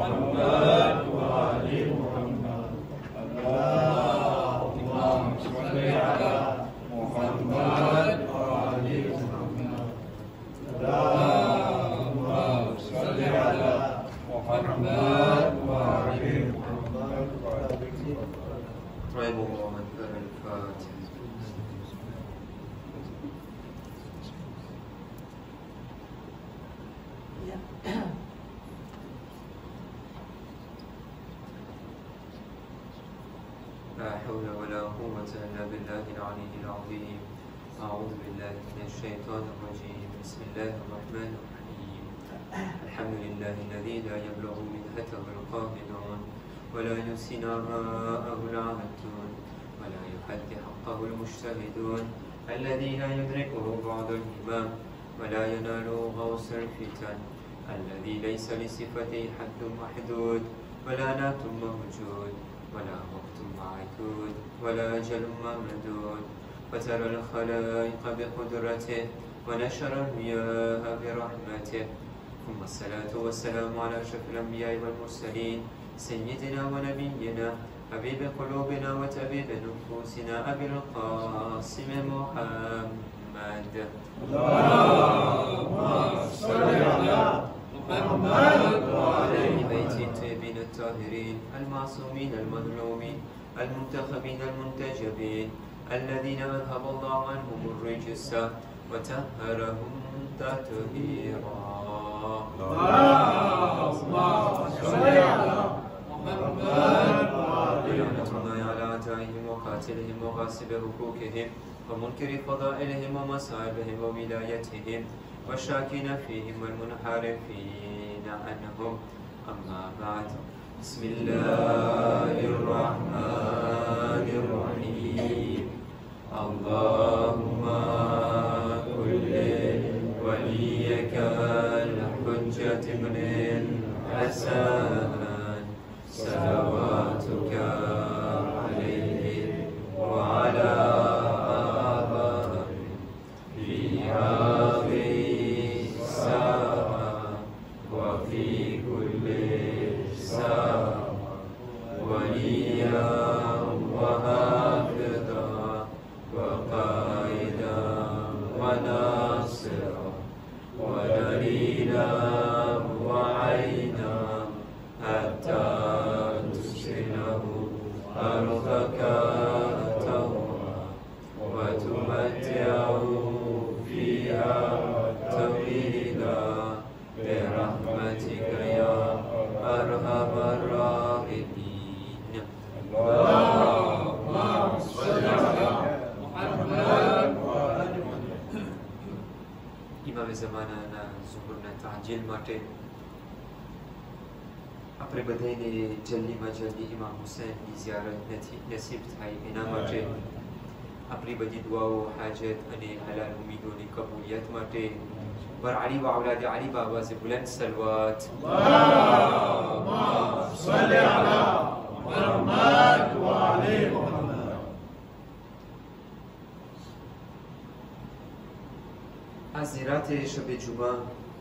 محمد وآل محمد. اللهم صل على محمد وآل محمد. اللهم صل على محمد وآل محمد. رحم الله من كان الفاتح. لا حول ولا قوة إلا بالله العلي العظيم. أعوذ بالله من الشيطان الرجيم. بسم الله الرحمن الرحيم. الحمد لله الذي لا يبلغ منهته القاهرون ولا يحصي نعماءه العاملون ولا يؤدي حقه المجتهدون الذي لا يدركه بعض الإمام ولا ينال غوص الفتن الذي ليس لصفته حد محدود ولا نات موجود ولا وقت معدود ولا أجل ممدود وترى الخلائق بقدرته ونشر المياه برحمته. ثم الصلاة والسلام على أشرف الأنبياء والمرسلين سيدنا ونبينا حبيب قلوبنا وطبيب نفوسنا أبي القاسم محمد. اللهم صل على محمد وآل أهل بيت الطيبين الطاهرين المعصومين المظلومين المنتخبين المنتجبين الذين أذهب الله عنهم الرجس وطهرهم تطهيرا. اللهم صل على محمد وآل ولعنة الله على أعدائهم وقاتلهم وغاصب حقوقهم ومنكر فضائلهم ومصائبهم وولايتهم والشاكين فيهم والمنحرفين عنهم. أما بعد. بسم الله الرحمن الرحيم. اللهم كل وليك الحجة بن الحسن صلواتك عليه وعلى آبائه في هذه الساعة وفي كل ساعة وليا وحافظا وقائدا وناصرا ودليلا وعينا حتى تسكنه أرضك طوعا وتمتعه فيها طويلا برحمتك يا أرحم الراحمين. اللهم صل على محمد وآل محمد. إمام زماننا ظهورنا تعجیل માટે આપણે બધાને જલ્દીમાં જલ્દી ઇમામ હુસૈનની ઝિયારત નસીબ થાય એના માટે આપણી બધી દુઆઓ હાજત અને હલાલ ઉમીદોની કબૂલિયત માટે ور علي وأولاد علي بابا بلند صلوات. اللهم صل على محمد وآل محمد. از زیارت شب جمعه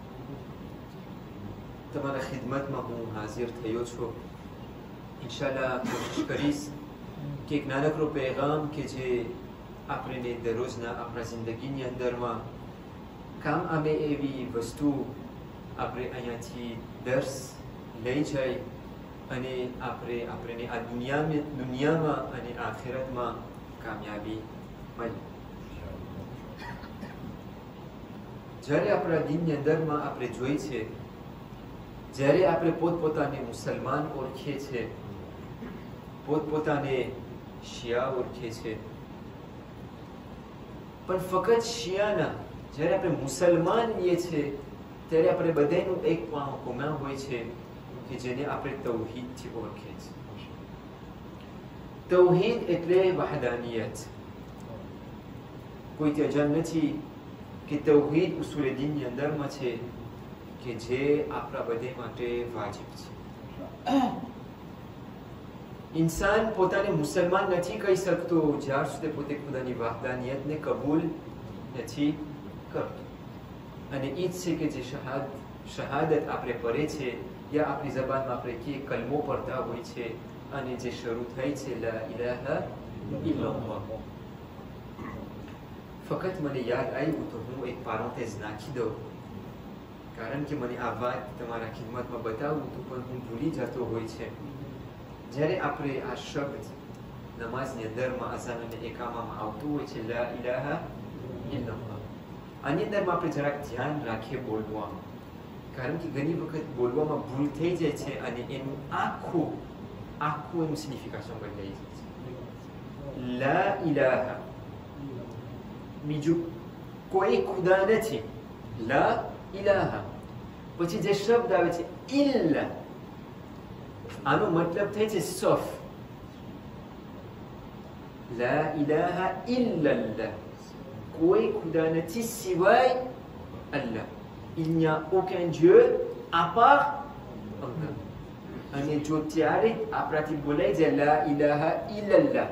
તમારા ખિદમતમાં હું હાજર થયો છું. ઇન્શાલ્લાહ કોશિશ કરીશ કે એક નાનકડો પેગામ કે જે આપણને દરરોજના આપણા જિંદગીની અંદરમાં કામ આવે એવી વસ્તુ આપણે અહીંયાથી દર્શ લઈ જાય અને આપણને આ દુનિયામાં અને આખિરતમાં કામયાબી મળે. જ્યારે આપણા દિનની અંદરમાં આપણે જોઈ છે જ્યારે આપણે પોતપોતાને મુસલમાન ઓળખીએ છીએ પોતપોતાને શિયા ઓળખીએ છીએ પણ ફક્ત શિયાના જ્યારે આપણે મુસલમાન છીએ ત્યારે આપણે બધાનું એક કોમા હોય છે કે જેને આપણે તૌહીદથી ઓળખીએ છીએ. તૌહીદ એટલે વહદાનિયત. કોઈ ત્યજન નથી કે તૌહીદ ઉસૂલ દીનની અંદરમાં છે કે જે આપણા બધે માટે વાજિબ છે. इंसान પોતાને મુસલમાન નથી કહી શકતો જ્યાર સુધી પોતે ખુદાની વહદાનિયતને કબૂલ નથી કરતો. અને ઈ જ છે કે જે શહાદત આપણે પઢે છે યા આપણી જબાનમાં આપણે કે કલમો પડતા હોય છે અને જે શરૂ થઈ છે લા ઇલાહા ઇલ્લલ્લાહ. ફક્ત મને યાદ આવ્યું તો હું એક પારેન્થેઝ નાખી દઉં, કારણ કે મને આ વાત તમારા ખિદમતમાં બતાવું તો પણ હું ભૂલી જતો હોય છે. જ્યારે આપણે આ શબ્દ નમાઝની અંદરમાં અઝાન અને એકામામાં આવતું હોય છે લા ઇલાહા ઇલ્લલ્લાહ, આની અંદરમાં આપણે જરાક ધ્યાન રાખીએ બોલવામાં, કારણ કે ઘણી વખત બોલવામાં ભૂલ થઈ જાય છે અને એનું આખું એનું સિગ્નિફિકેશન બદલાઈ જાય છે. લા ઇલાહા, બીજું કોઈ ખુદા નથી. લા ઇલાહા પછી જે શબ્દ આવે છે ઇલ્લા, આનો મતલબ થાય છે સફ. લા ઇલાહા ઇલ્લલ્લાહ, કોઈ ખુદા નથી સિવાય Allah. Il n'y a aucun Dieu à part Allah. અને જો ત્યારે આપણાથી બોલાય જાય લા ઇલાહા ઇલ્લલ્લાહ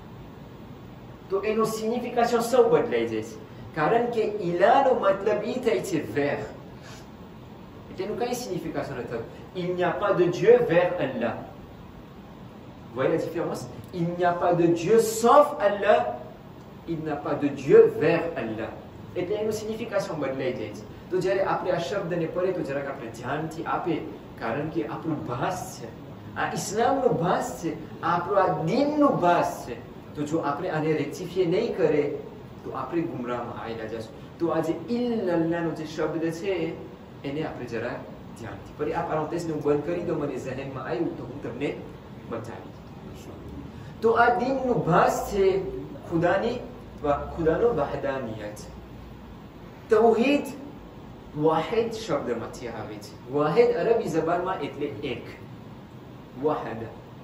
તો એનો સિગ્નિફિકેશન સૌ બદલાઈ જાય છે, કારણ કે ઇલાનો મતલબ એ થાય છે vers, એટલે એનું કઈ સિગ્નિફિકેશન નથી. Il n'y a pas de Dieu vers Allah. Voyez la différence? Il n'y a pas de Dieu sauf Allah. Il n'y a pas de Dieu vers Allah. એટલે એનું સિગ્નિફિકેશન બદલાઈ જાય છે. તો જ્યારે આપણે આ શબ્દને પડે તો જરાક આપણે ધ્યાનથી આપે, કારણ કે આપણું ભાસ છે, આ ઇસ્લામનું ભાસ છે, આપણું આ દીનનું ભાસ છે. તો જો આપણે આને રેક્ટિફાય નહીં કરે તો આપણે ગુમરાહમાં આવેલા જશું. તો આ જે ઇલ્લલ્લાહનો જે શબ્દ છે એને આપણે જરા ધ્યાનથી પડે. આ પારેન્થેઝને હું બંધ કરી દઉં, મને ઝહેનમાં આવ્યું તો હું તમને બતાવી. તો આ દીનનું ભાસ છે ખુદાનો વહદાનિયત. તૌહીદ વાહિદ શબ્દમાંથી આવે છે. વાહિદ અરબી જબાનમાં એટલે એક, વાહદ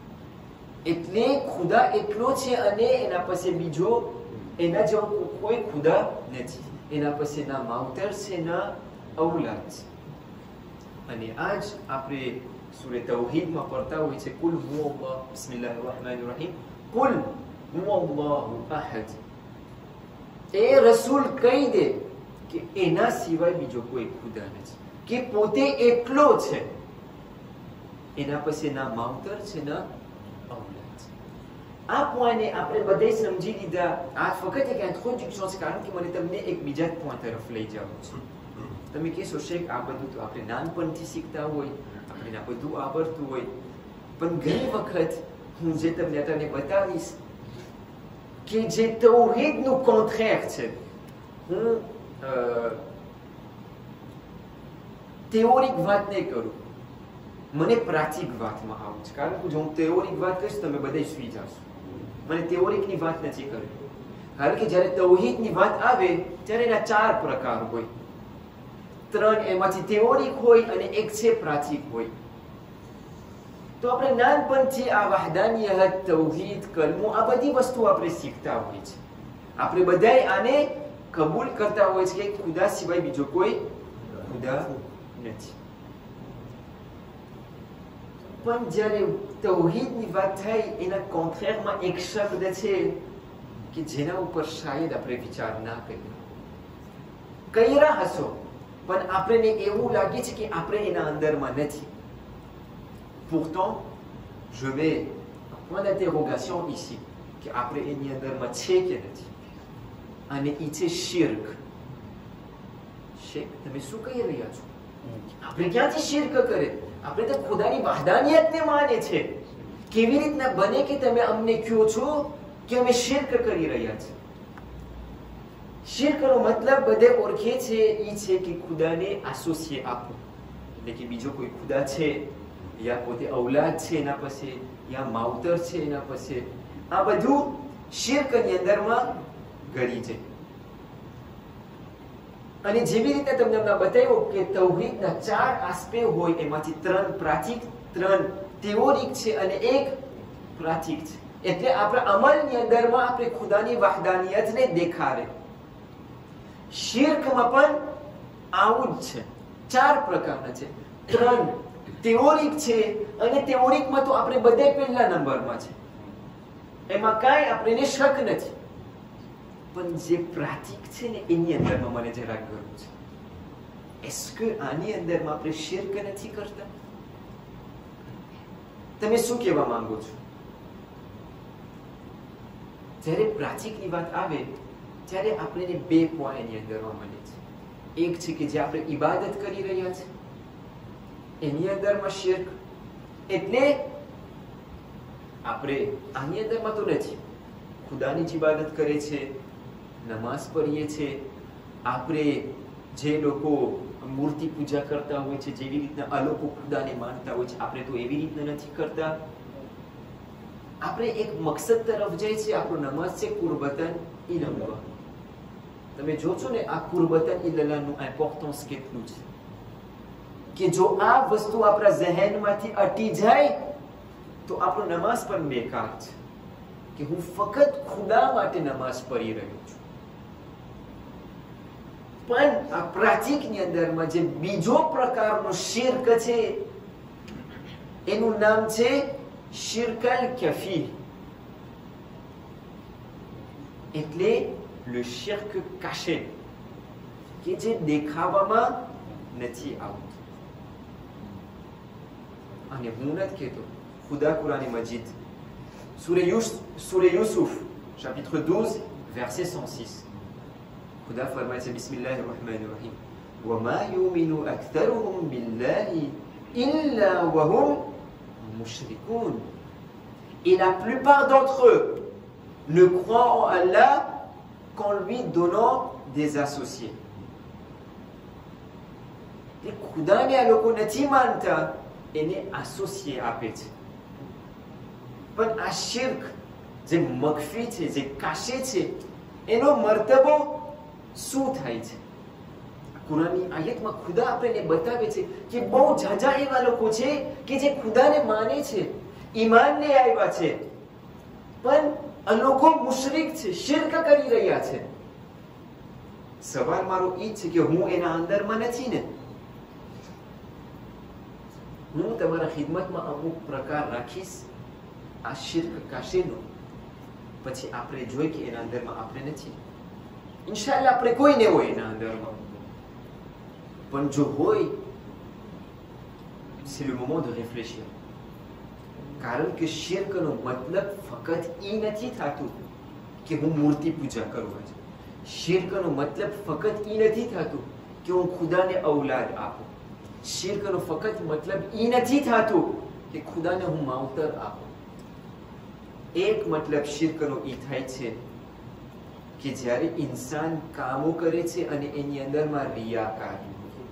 એટલે ખુદા એકલો છે અને એના પાસે બીજો એના જેવો કોઈ ખુદા નથી. એના પાસે ના માવતર છે ના ઔલાદ છે. અને આજ આપણે સૂરે તૌહીદમાં પડતા હોય છે કુલ હુવલ્લાહ, બિસ્મિલ્લાહિર રહમાનિર રહીમ, કુલ હુવલ્લાહુ અહદ. એ રસૂલ કહી દે કે એના સિવાય બીજો કોઈ ખુદા નથી, કે પોતે એકલો છે, એના પાસે ના માવતર છે ના ઔલાદ છે. આ પોઈન્ટને આપણે બધે સમજી લીધા. આ ફક્ત એક ઇન્ટ્રોડક્શન છે, કારણ કે મને તમને એક બીજા પોઈન્ટ તરફ લઈ જવું છે. તમે કહેશો શેખ આ બધું તો આપણે નાનપણથી શીખતા હોય, આપણે આ બધું આવડતું હોય, પણ ઘણી વખત હું જે તમને અત્યારે બતાવીશ કે જે તૌહીદનું કોન્ટ્રેર છે, હું થિયોરિક વાત નહીં કરું, મને પ્રાતિક વાતમાં આવું છે. કારણ કે જો હું થિયોરિક વાત કરીશ તમે બધા સુઈ જશો. મને થિયોરિકની વાત નથી કરવી, કારણ કે જ્યારે તૌહીદની વાત આવે ત્યારે એના 4 પ્રકાર હોય. 3 એમાંથી થિયોરિક હોય અને 1 છે પ્રાતિક હોય. તો આપણે નાનપણથી આ વહદાનિયત, તૌહીદ, કલમો, આ બધી વસ્તુ આપણે શીખતા હોય છે. આપણે બધાય આને કબૂલ કરતા હોય છે કે ખુદા સિવાય બીજો કોઈ ખુદા નથી. પણ જ્યારે તૌહીદની વાત થાય એના કોન્ટ્રેરમાં એક શબ્દ છે કે જેના ઉપર શાયદ આપણે વિચાર ના કરીએ. કર્યા હશો પણ આપણને એવું લાગે છે કે આપણે એના અંદરમાં નથી. Pourtant, je mets un point d'interrogation ici, કે આપણે એની અંદરમાં છે કે નથી. અને ઈ છે શિર્ક. શેખ તમે શું કહી રહ્યા છો? આપણે ક્યાંથી શિર્ક કરે? આપણે તો ખુદાની વહદાનિયતને માને છે. કેવી રીતના બને કે તમે અમને કહો છો કે અમે શિર્ક કરી રહ્યા છે? શિર્કનો મતલબ બધે ઓળખે છે, ઈ છે કે ખુદાને એસોસિએ આપવું, એટલે કે બીજો કોઈ ખુદા છે, યા પોતે ઔલાદ છે એના પાસે, યા માવતર છે એના પાસે. આ બધું શિર્કની અંદરમાં ગળી છે. અને જેવી રીતે તમને બતાવ્યું કે તૌહીદના 4 આસ્પેક્ટ હોય, એમાંથી 3 પ્રાતિક, 3 થિયોરિક છે અને 1 પ્રાતિક છે. એટલે આપણા અમલની અંદરમાં આપણે ખુદાની વહદાનિયતને દેખાડે. શિર્કમાં પણ આવું જ છે. 4 પ્રકારના છે. 3 થિયોરિક છે અને થિયોરિકમાં તો આપણે બધા પહેલા નંબરમાં છે, એમાં કાંઈ આપણને શક નથી. પણ જે પ્રાતિક છે ને એની અંદરમાં મને જરાક ગરું છે. એસ્કે આની અંદરમાં આપણે શિર્ક નથી કરતા? તમે શું કહેવા માંગો છો? જ્યારે પ્રાચીકની વાત આવે ત્યારે આપણને બે પોઈન્ટ એની અંદરમાં મળે છે. એક છે કે જે આપણે ઇબાદત કરી રહ્યા છે એની અંદરમાં શિર્ક, એટલે આપણે આની અંદરમાં તો નથી, ખુદાની જ ઇબાદત કરે છે, નમાઝ પઢીએ છે, આપણે જે લોકો મૂર્તિ પૂજા કરતા હોય છે, જેવી રીતના અલોકો ખુદાને માનતા હોય છે, આપણે તો એવી રીતના નથી કરતા. આપણે એક મકસદ તરફ જાય છે, આપણો નમાઝ છે કુરબતન ઇલલ્લાહ. તમે જોશો ને આ કુરબતન ઇલલ્લાહનું ઇમ્પોર્ટન્સ કેટલું છે, કે જો આ વસ્તુ આપણા ઝહેનમાંથી અટી જાય તો આપણો નમાઝ પણ બેકાર છે, કે હું ફક્ત ખુદા માટે નમાઝ પઢી રહ્યો છું. પણ આ પ્રાચીકની અંદરમાં જે બીજો પ્રકારનો શિર્ક છે એનું નામ છે શિર્કલ કફી, એટલે le શિર્ક કાશે, કે જે દેખાવામાં નથી આવતું. અને હું નથી કહેતો, ખુદા કુરાન મજીદ સૂરે યુસુફ chapitre 12 verset 106 ખુદા ફરમાય છે બિસ્મિલ્લાહિર રહમાનિર Rahim وما يؤمن أكثرهم بالله إلا وهم مشركون. Et la plupart d'entre eux ne croient en Allah qu'en lui donnant des associés. Et ખુદાને આ લોકો નથી માનતા, એને associé આપે છે. પણ આ શિર્ક જે મખફી છે, જે કાશે છે, એનો મર્તબો શું થાય છે? કુરાનની આયતમાં ખુદા આપણને બતાવે છે કે બહુ ઝાઝા એવા લોકો છે કે જે ખુદાને માને છે, ઈમાનને આવ્યા છે, પણ આ લોકો મુશરિક છે, શિર્ક કરી રહ્યા છે. સવાલ મારો ઈ છે કે હું એના અંદરમાં નથી ને, હું તમારા ખિદમતમાં અમુક પ્રકાર રાખીશ આ શિર્ક કાશેનો, પછી આપણે જોઈ કે એના અંદરમાં આપણે નથી. ઇન્શાઅલ્લાહ આપણે કોઈ ને હોય એના અંદરમાં, પણ જો હોય c'est le moment de réfléchir. કારણ કે શિર્કનો મતલબ ફક્ત ઈ નથી થતું કે હું મૂર્તિ પૂજા કરું છું. શિર્કનો મતલબ ફક્ત ઈ નથી થતું કે હું ખુદાને ઔલાદ આપું. શિર્કનો ફક્ત મતલબ ઈ નથી થતું કે ખુદાને હું માવતર આપું. એક મતલબ શિર્કનો ઈ થાય છે કે જ્યારે ઇન્સાન કામો કરે છે અને એની અંદરમાં રિયાકારી.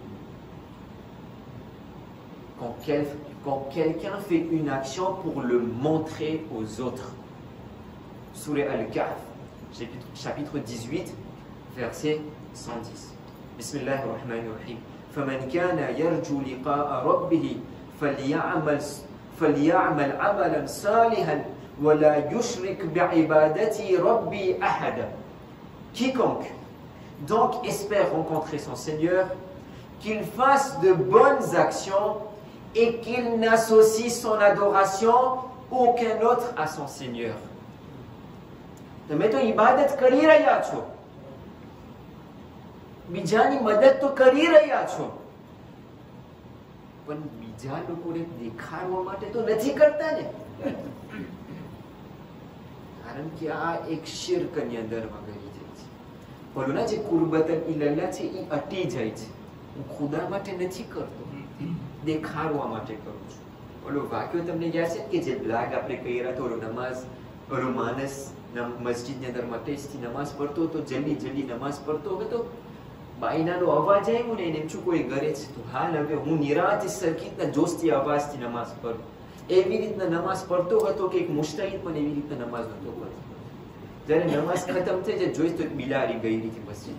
Quand quelqu'un fait une action pour le montrer aux autres. Sourate Al-Kahf, chapitre 18, verset 110. Bismillahir Rahmanir Rahim. فَمَنْ كَانَ يَرْجُو لِقَاءَ رَبِّهِ فَلْيَعْمَلْ عَمَلًا صَالِحًا وَلَا يُشْرِكْ بِعِبَادَةِ رَبِّهِ أَحَدًا. Quiconque donc espère rencontrer son Seigneur, qu'il fasse de bonnes actions et qu'il n'associe son adoration aucun autre à son Seigneur. તમે તો ઇબાદત કરી રહ્યા છો, બીજાની મદદ તો કરી રહ્યા છો, પણ બીજા લોકોને દેખાડવા માટે તો નથી કરતા ને. કારણ કે આ એક શિર્કની અંદરમાં ગઈ જાય છે. બોલોના જે કુરબતન ઇલલ્લાહ છે એ અટી જાય છે. હું ખુદા માટે નથી કરતો, દેખાડવા માટે કરું છું. ઓલો વાક્યો તમને યાદ છે કે જે બ્લાગ આપણે કર્યા તો ઓલો નમાઝ, ઓલો માણસ મસ્જિદની અંદર મટેજથી નમાઝ પડતો હતો, જલ્દી નમાઝ પડતો હતો, બાઈનાનો અવાજ આવ્યો ને એને એમ છું કોઈ ઘરે છે તો હાલ હવે હું નિરાંત સરખી રીતના જોશથી અવાજથી નમાઝ પઢું. એવી રીતના નમાઝ પડતો હતો કે એક મુસ્તહિદ પણ એવી રીતના નમાઝ નહોતો પડતો. જ્યારે નમાઝ ખતમ થઈ જાય જોઈશ તો એક બિલાડી ગઈ હતી મસ્જિદ.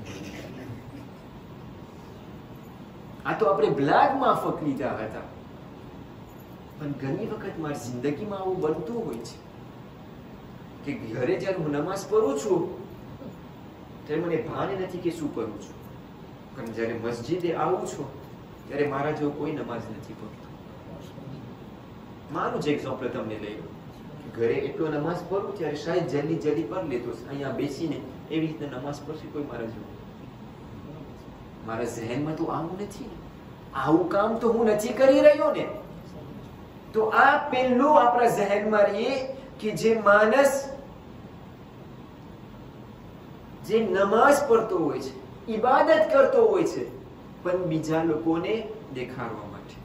આ તો આપણે બ્લાગમાં ફક લીધા હતા, પણ ઘણી વખત મારી જિંદગીમાં આવું બનતું હોય છે કે ઘરે જ્યારે હું નમાઝ પઢું છું ત્યારે મને ભાન નથી કે શું કરું છું, પણ જ્યારે મસ્જિદે આવું છું ત્યારે મારા જેવો કોઈ નમાઝ નથી પઢતો. મારું જ એક્ઝામ્પલ તમને લઈ લો, ઘરે એટલો નમાઝ પઢું ત્યારે શાયદ જલ્દી પઢ લેતો, અહીંયા બેસીને એવી રીતે નમાઝ પડશે કોઈ મારા જેવું. મારા ઝહેનમાં તો આવું નથી, આવું કામ તો હું નથી કરી રહ્યો ને. તો આ પહેલું આપણા જહેનમાં રહીએ કે જે માણસ જે નમાઝ પડતો હોય છે, ઇબાદત કરતો હોય છે, પણ બીજા લોકોને દેખાડવા માટે.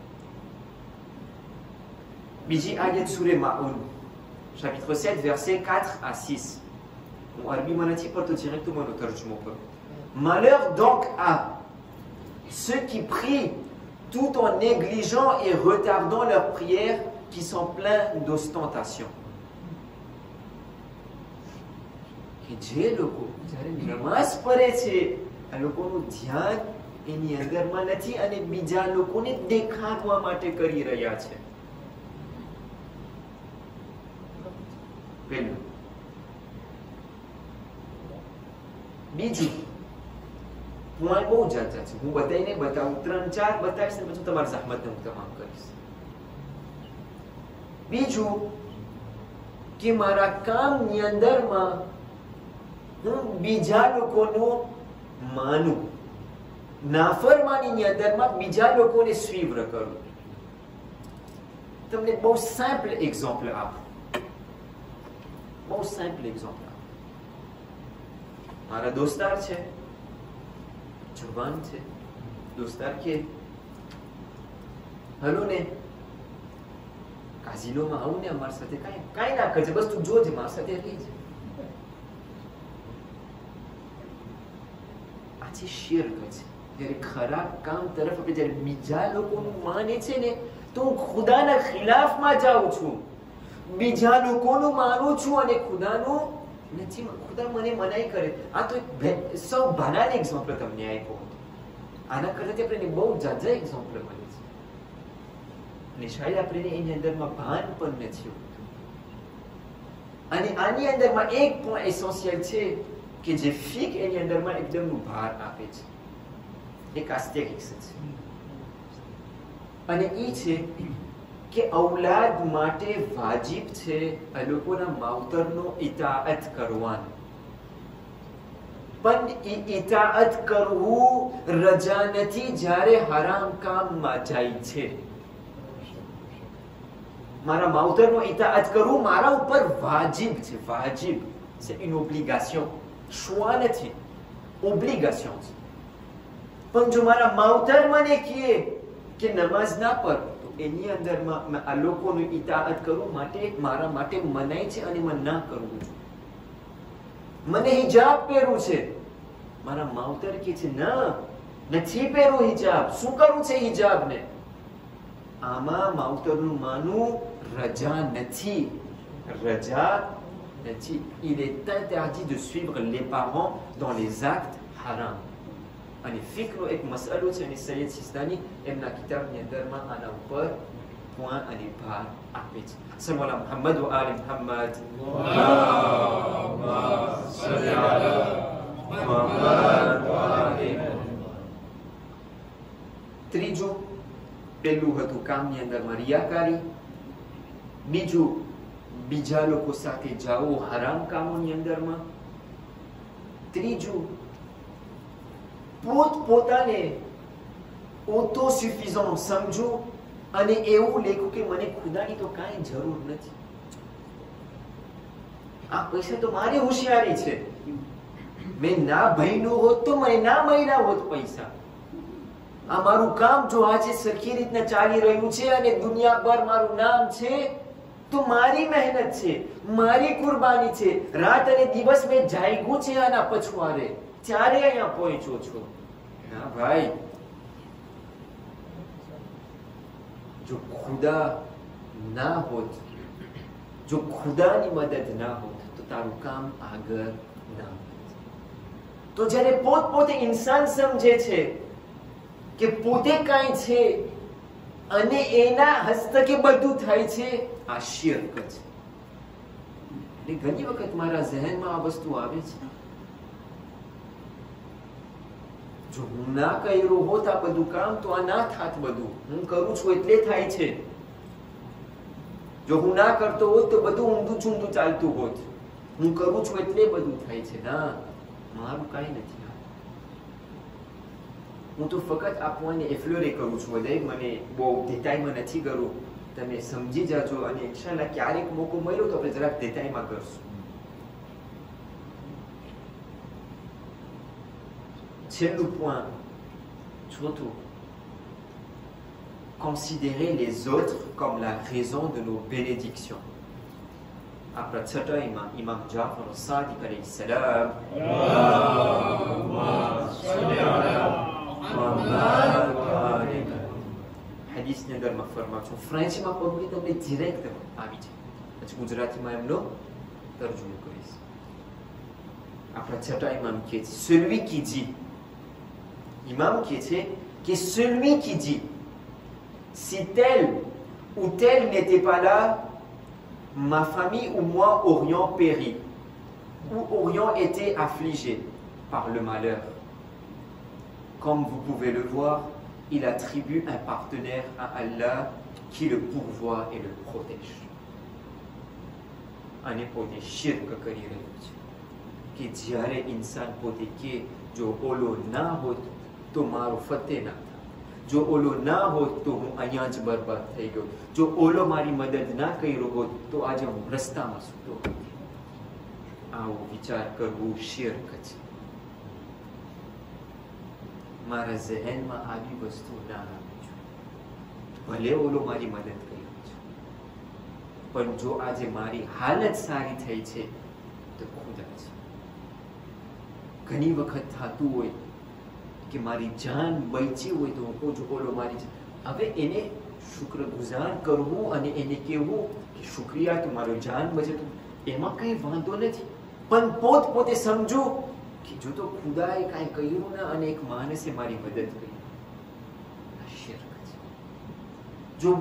બીજી આયત સૂરે માઉન chapitre 7 versets 4 à 6. હું અરબીમાં નથી પડતો, directement તર્જમો કરું. Malheur donc à ceux qui prient tout en négligeant et retardant leurs prières, qui sont pleins d'ostentation. કે જે લોકો જ્યારે નમાઝ પડે છે આ લોકોનું ધ્યાન એની અંદરમાં નથી અને બીજા લોકોને દેખાડવા માટે કરી રહ્યા છે. પહેલું. બીજું પોઈન્ટ બહુ જાજા છે, હું બધાને બતાવું, 3-4 બતાવીશ ને પછી તમારી zahmatને હું તમામ કરીશ. બીજું કે મારા કામની અંદરમાં હું બીજા લોકોનું માનું, નાફરમાનીની અંદરમાં બીજા લોકોને સ્વીવ્ર કરું. તમને બહુ સિમ્પલ એક્ઝામ્પલ આપું, બહુ સિમ્પલ એક્ઝામ્પલ આપું. મારા દોસ્તાર છે, જવાન છે, દોસ્તાર કે હલો ને કાઝીનોમાં આવું ને અમારી સાથે કાંઈ ના કરજે, બસ તું જોજે, મારી સાથે રહી છે. આજે શેર કરે છે. જ્યારે ખરાબ કામ તરફ આપણે જ્યારે બીજા લોકોનું માને છે ને તો હું ખુદાના ખિલાફમાં જાઉં છું, બીજા લોકોનું માનું છું અને ખુદાનું નથી. ખુદા મને મનાઈ કરે. આ તો એક સૌ બનાને એક્ઝામ્પલ તમને આપ્યો. આના કરતા આપણે બહુ જાજા એક્ઝામ્પલ મળે છે અને શાયદ આપણે એની અંદરમાં ભાન પણ નથી હોતું. અને આની અંદરમાં એક પોઈન્ટ એસેન્શિયલ છે કે જે ફિક એની અંદરમાં એકદમ ભાર આપે છે, એક આસ્તેરિક્સ છે, અને એ છે કે ઔલાદ માટે વાજિબ છે આ લોકોના માવતરનો ઇતાઅત કરવાનો, પણ એ ઇતાઅત કરવું રજા નથી જ્યારે હરામ કામમાં જાય છે. મારા માવતરનો ઇતાઅત કરવું મારા ઉપર વાજિબ છે, વાજિબ છે, une obligation, choix નથી, obligation છે. પણ જો મારા માવતર મને કહે કે નમાઝ ના પઢ તો એની અંદરમાં આ લોકોનું ઇતાઅત કરવું માટે મારા માટે મનાઈ છે અને મને ના કરવું છે. મને હિજાબ પહેરવું છે, મારા માવતર કહે છે ના નથી પહેરવું હિજાબ, શું કરવું છે હિજાબને? આમાં માવતરનું માનવું રજા નથી, રજા નથી. Il est interdit de suivre les parents dans les actes haram. અને ફિકનો એક મસલો છે અને સૈયદ સિસ્તાની એમના કિતાબની અંદરમાં આના ઉપર પોઈન્ટ અને ભાર આપે છે. સલ્લલ્લાહુ અલા મુહમ્મદ વ આલી મુહમ્મદ. اللهم صل على محمد وآل محمد. ત્રીજું, પહેલું હતું કામની અંદરમાં રિયાકારી. બીજું, બીજા લોકો સાથે જાઓ હરામ કામોની અંદરમાં. ત્રીજું, પોતાને ઓટો સુફિઝન્ટ સમજવું અને એવું લેખું કે મને ખુદાની તો કાંઈ જરૂર નથી, આ પૈસા તો મારી હોશિયારી છે, મેં ના ભણ્યું હોત તો મને ના મળ્યા હોત પૈસા. આ મારું કામ જો આજે સરખી રીતના ચાલી રહ્યું છે અને દુનિયા પર મારું નામ છે તો મારી મહેનત છે, મારી કુરબાની છે, રાત અને દિવસ મેં જાગ્યું છે આના પછવારે, ત્યારે અહીંયા પહોંચ્યો છો. ના ભાઈ, જો ખુદા ના હોત, જો ખુદાની મદદ ના હોત તો તારું કામ આગળ ના હોત. તો જ્યારે પોતે ઇન્સાન સમજે છે કે પોતે કાંઈ છે અને એના હસ્તકે બધું થાય છે, આ શિર્ક છે. એટલે ઘણી વખત મારા ઝહેનમાં આ વસ્તુ આવે છે, જો હું ના કર્યું હોત આ બધું કામ તો આ ના થાત, બધું હું કરું છું એટલે થાય છે. જો હું ના કરતો હોત તો બધું ઊંધું ચૂંધું ચાલતું હોત, હું કરું છું એટલે બધું થાય છે. ના, મારું કાંઈ નથી. હું તો ફક્ત આ પોઈન્ટને એફ્લોરે કરું છું, મને બહુ ડિટેલમાં નથી કરું તમે સમજી જાજો અને ઇન્શાઅલ્લાહ ક્યારેક મોકો મળ્યો તો આપણે જરાક détailમાં કરશું. છેલ્લું point, ચોથું, considérer les autres comme la raison de nos bénédictions. Après છઠ્ઠા imam Ja'far as-Sadiq alayhi salam hadith ની અંદર ફરમાવશું. ફ્રેન્ચમાં પગલી તમને ડિરેક્ટ આવી છે, પછી ગુજરાતીમાં એમનો તર્જુમો કરીશ. આપણા છઠ્ઠા ઇમામ કહે છે, celui qui dit, imam કહે છે que celui qui dit si tel ou tel n'était pas là, ma famille ou moi aurions péri ou aurions été affligés par le malheur. Comme vous pouvez le voir, il attribue un partenaire à Allah qui le pourvoit et le protège. અને પોતે શિર્ક કરી રહ્યું છે કે જ્યારે ઇન્સાન પોતે કે જો ઓલો ના હોત તો મારો ફતેહ ના થાય, જો ઓલો ના હોત તો હું અહીંયા જ બરબાદ થઈ ગયો, જો ઓલો મારી મદદ ના કર્યો હોત તો આજે હું રસ્તામાં સૂતો હોત. આવો વિચાર કરવું શિર્ક છે. મારા ઝહેનમાં આવી વસ્તુ ના આવી જોઈએ. ભલે ઓલો મારી મદદ કરી છે, પણ જો આજે મારી હાલત સારી થઈ છે તો ખુદા છે. ઘણી વખત થતું હોય કે મારી જાન બચી હોય તો હું કહું છું ઓલો મારી જાન. હવે એને શુક્રગુજાર કરવું અને એને કહેવું કે શુક્રિયા તો મારો જાન બચે, તો એમાં કંઈ વાંધો નથી. પણ પોતે સમજો કે જો તો ખુદાએ કાંઈ કર્યું ના અને એક માણસે મારી મદદ કરી, આ શિર્ક છે. જો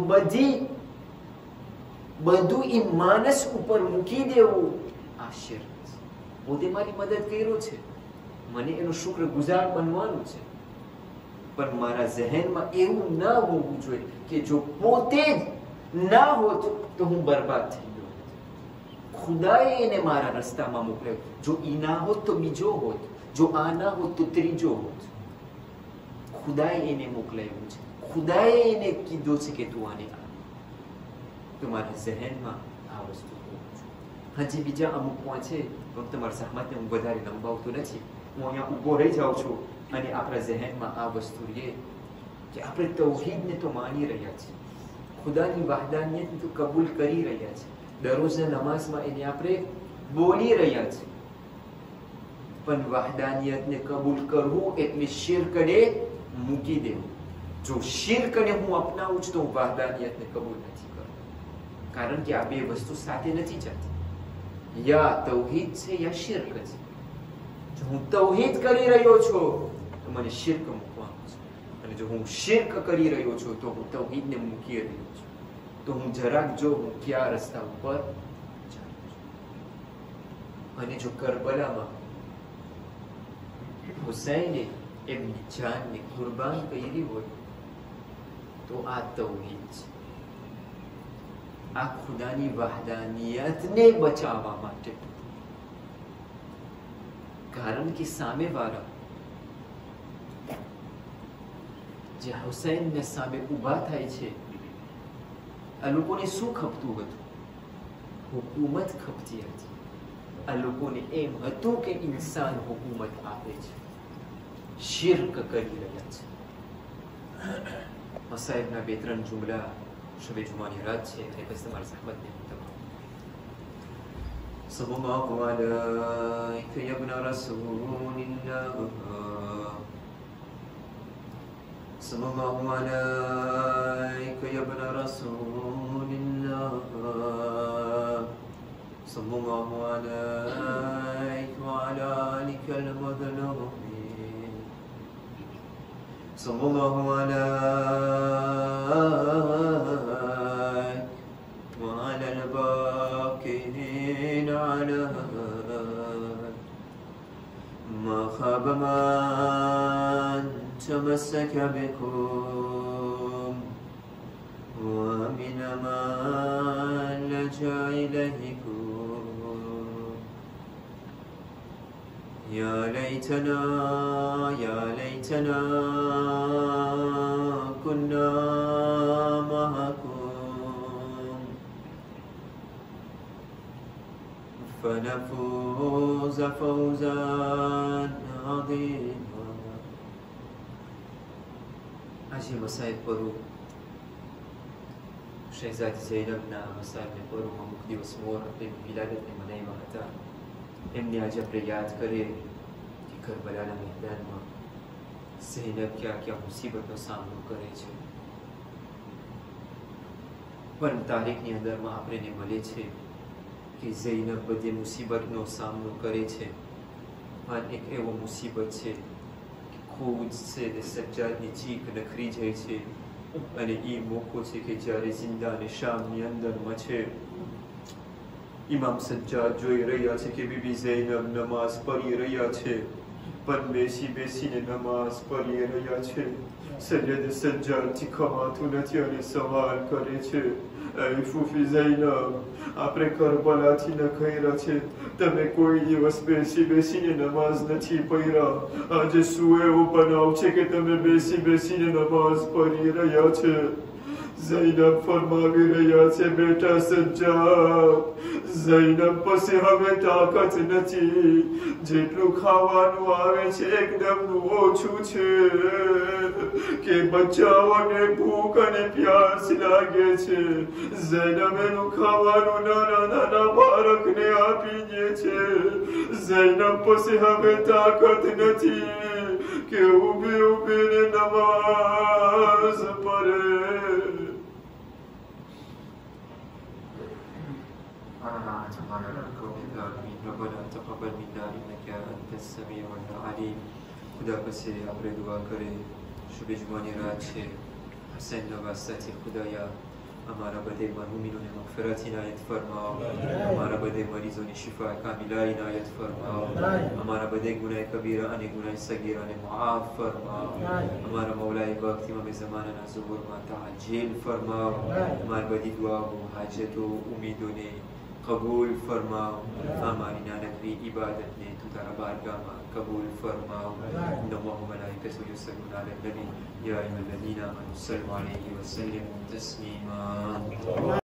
બધું એ માણસ ઉપર મૂકી દેવું, આ શિર્ક છે. પોતે મારી મદદ કર્યો છે, મને એનો શુક્રગુજાર બનવાનું છે, પણ મારા ઝહેનમાં એવું ના હોવું જોઈએ કે જો પોતે જ ના હોત તો હું બરબાદ થઈ ગયો. ખુદાએ એને મારા રસ્તામાં મોકલ્યો. જો ઈ ના હોત તો બીજો હોત, જો આ ના હોત તો ત્રીજો હોત. ખુદાએ એને મોકલાયું છે, ખુદાએ એને કીધું છે કે તું આને આ. તો મારા ઝહેનમાં આ વસ્તુ હોવું જોઈએ. હજી બીજા અમુક પોઈન્ટ છે, પણ તમારા સહમતને હું વધારે લંબાવતો નથી. હું અહીંયા ઊભો રહી જાઉં છું અને આપણા ઝહેનમાં આ વસ્તુ રહે કે આપણે તૌહીદને તો માની રહ્યા છીએ, ખુદાની વહદાનિયતને તો કબૂલ કરી રહ્યા છીએ, દરરોજના નમાઝમાં એને આપણે બોલી રહ્યા છીએ, પણ વહદાનિયતને કબૂલ કરવું એટલે શિર્કને મૂકી દેવું. જો શિર્કને હું અપનાવું છું તો હું વહદાનિયતને કબૂલ નથી કરતો, કારણ કે આ બે વસ્તુ સાથે નથી જતી. યા તૌહીદ છે યા શિર્ક છે. જો હું તૌહીદ કરી રહ્યો છું તો મને શિર્ક મૂકવાનું છે, અને જો હું શિર્ક કરી રહ્યો છું તો હું તૌહીદને મૂકી રહ્યો છું. તો હું જરાક જો હું ક્યાં રસ્તા ઉપર જાઉં છું. અને જો કરબલામાં હુસૈને એમની જાનને કુરબાન કરી હોય તો આ તૌહીદ છે. આ ખુદાની વહદાનિયતને બચાવવા માટે. કારણ કે સામેવાળા જે હુસૈનને સામે ઊભા થાય છે, આ લોકોને શું ખપતું હતું? હુકુમત ખપતી હતી. આ લોકોને એમ હતું કે ઇન્સાન હુકુમત આપે છે. શિર્ક કરી રહ્યા છે. મસાઈબના 2-3 જુમલા શબે જુમાની રાત છે અને પછી તમારા સહમતને સલ્લલ્લાહુ અલૈહિ યબ્ન રસૂલિલ્લાહ સલ્લલ્લાહુ અલૈહિ યબ્ન રસૂલિલ્લાહ સલ્લલ્લાહુ અલૈહિ વઅલા આલિકા અલ-મદલુમીન સલ્લલ્લાહુ અલૈહિ وعلى الباقين على ما خاب من تمسك بكم ومن من لجأ إليكم يا ليتنا كنا معكم فنفوز فوزا عظيما. أجي مسائل برو شهزاد زينبنا مسائل برو ممكدي وسمور أقليم ولادة مني وحتى امني عجب رياض करे कि करबलाना मैदाનમાં ઝૈનબ क्या મુસીબતનો સામનો કરે છે. પણ તારીખની અંદરમાં આપણને મળે છે કે ઝૈનબ બધી મુસીબતનો સામનો કરે છે. પણ એક એવો મુસીબત છે કે ખુદ છે તે સજ્જાદની ચીખ નખરી જાય છે. અને એ મોકો છે કે જ્યારે જિંદાને શામની અંદરમાં છે ઇમામ સજ્જાદ જોઈ રહ્યા છે કે બીબી ઝૈનબ નમાઝ પઢી રહ્યા છે, પણ બેસી બેસીને નમાઝ પઢી રહ્યા છે. સૈયદ સજ્જાદથી ખવાતું નથી અને સવાલ કરે છે, એ ફૂફી ઝૈનબ, આપણે કરબલાથી નખાયા છે, તમે કોઈ દિવસ બેસી બેસીને નમાઝ નથી પઢ્યા. આજે શું એવું બનાવ છે કે તમે બેસી બેસીને નમાઝ પઢી રહ્યા છે? ઝૈનબ ફરમાવી રહ્યા છે, બેટા સજ્જાદ, ઝૈનબ પાસે હવે તાકાત નથી. જેટલું ખાવાનું આવે છે એકદમ ઓછું છે કે બચ્ચાઓને ભૂખ અને પ્યાસ લાગે છે. ઝૈનબ એનું ખાવાનું નાના નાના બાળકને આપી દે છે. ઝૈનબ પાસે હવે તાકાત નથી કે ઊભી ઊભીને નમાઝ પઢે. ربنا تقبل منا إنك أنت السميع العليم. खुदा से આપણે દુઆ કરે શુભજમાની રાત છે. હસન નવાસાથી ખુદાયા અમારા બધે મરહુમીનોને મગફિરત ઇનાયત ફરમાઓ. અમારા બધે મરીઝોની શિફા કામિલા ઇનાયત ફરમાઓ. અમારા બધે ગુનાહ કબીરા અને ગુનાહ સગીરાને માફ ફરમાઓ. અમારા મૌલાએ વક્ત ઇમામ ઝમાનાના ઝુહુરમાં તાજીલ ફરમાઓ. અમારી બધી દુઆઓ હાજતો ઉમ્મીદોને कबूल फरमाओ. हमारी नानकवी इबादत ने तू तारा बारगाह में कबूल फरमाओ. नमो मलाइकतु युसल्लूना अलन नबी या अय्युहल्लज़ीना आमनू सल्लु अलैहि व सल्लिमू तस्लीमा.